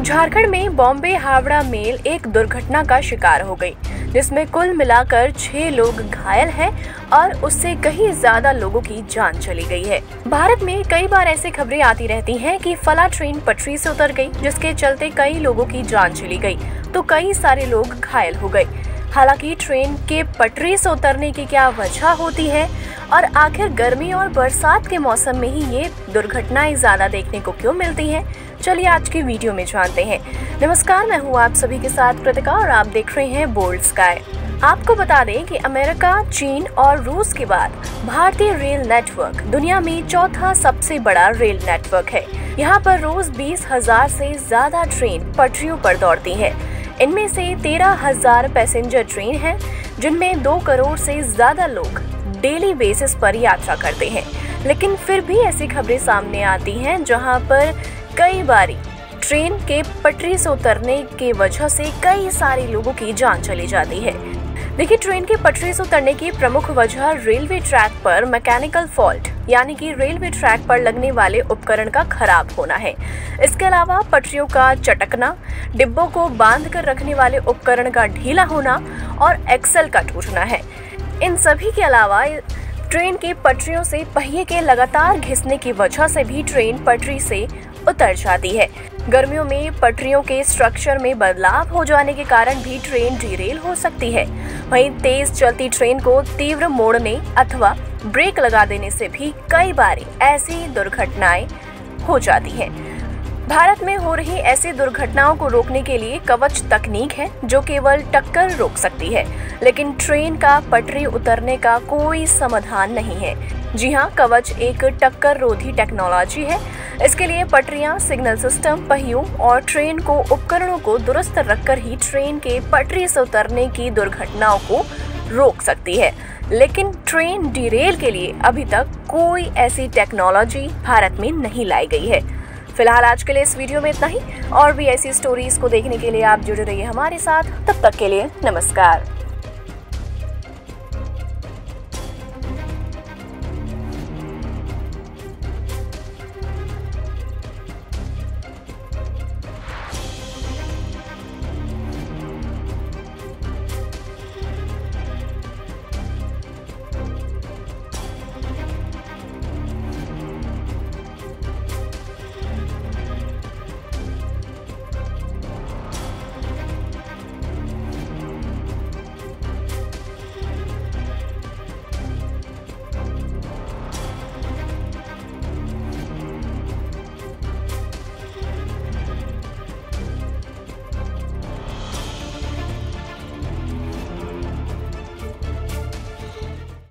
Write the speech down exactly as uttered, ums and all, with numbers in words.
झारखंड में बॉम्बे हावड़ा मेल एक दुर्घटना का शिकार हो गई, जिसमें कुल मिलाकर छह लोग घायल हैं और उससे कहीं ज्यादा लोगों की जान चली गई है। भारत में कई बार ऐसी खबरें आती रहती हैं कि फला ट्रेन पटरी से उतर गई, जिसके चलते कई लोगों की जान चली गई तो कई सारे लोग घायल हो गए। हालांकि ट्रेन के पटरी से उतरने की क्या वजह होती है और आखिर गर्मी और बरसात के मौसम में ही ये दुर्घटनाएं ज्यादा देखने को क्यों मिलती हैं, चलिए आज की वीडियो में जानते हैं। नमस्कार, मैं हूँ आप सभी के साथ कृतिका और आप देख रहे हैं बोल्ड स्काई। आपको बता दें कि अमेरिका, चीन और रूस के बाद भारतीय रेल नेटवर्क दुनिया में चौथा सबसे बड़ा रेल नेटवर्क है। यहाँ पर रोज बीस हजार से ज्यादा ट्रेन पटरियों पर दौड़ती है। इनमें से तेरह हजार पैसेंजर ट्रेन हैं, जिनमें दो करोड़ से ज्यादा लोग डेली बेसिस पर यात्रा करते हैं। लेकिन फिर भी ऐसी खबरें सामने आती हैं जहां पर कई बारी ट्रेन के पटरी से उतरने के वजह से कई सारे लोगों की जान चली जाती है। देखिए, ट्रेन के पटरी से उतरने की प्रमुख वजह रेलवे ट्रैक पर मैकेनिकल फॉल्ट यानी कि रेलवे ट्रैक पर लगने वाले उपकरण का खराब होना है। इसके अलावा पटरियों का चटकना, डिब्बों को बांध कर रखने वाले उपकरण का ढीला होना और एक्सल का टूटना है। इन सभी के अलावा ट्रेन की पटरियों से पहिए के लगातार घिसने की वजह से भी ट्रेन पटरी से उतर जाती है। गर्मियों में पटरियों के स्ट्रक्चर में बदलाव हो जाने के कारण भी ट्रेन डीरेल हो सकती है। वहीं तेज चलती ट्रेन को तीव्र मोड़ने अथवा ब्रेक लगा देने से भी कई बार ऐसी दुर्घटनाएं हो जाती हैं। भारत में हो रही ऐसी दुर्घटनाओं को रोकने के लिए कवच तकनीक है, जो केवल टक्कर रोक सकती है, लेकिन ट्रेन का पटरी उतरने का कोई समाधान नहीं है। जी हाँ, कवच एक टक्कर रोधी टेक्नोलॉजी है। इसके लिए पटरियां, सिग्नल सिस्टम, पहियों और ट्रेन को उपकरणों को दुरुस्त रखकर ही ट्रेन के पटरी से उतरने की दुर्घटनाओं को रोक सकती है। लेकिन ट्रेन डीरेल के लिए अभी तक कोई ऐसी टेक्नोलॉजी भारत में नहीं लाई गई है। फिलहाल आज के लिए इस वीडियो में इतना ही। और भी ऐसी स्टोरीज को देखने के लिए आप जुड़े रहिए हमारे साथ। तब तक के लिए नमस्कार।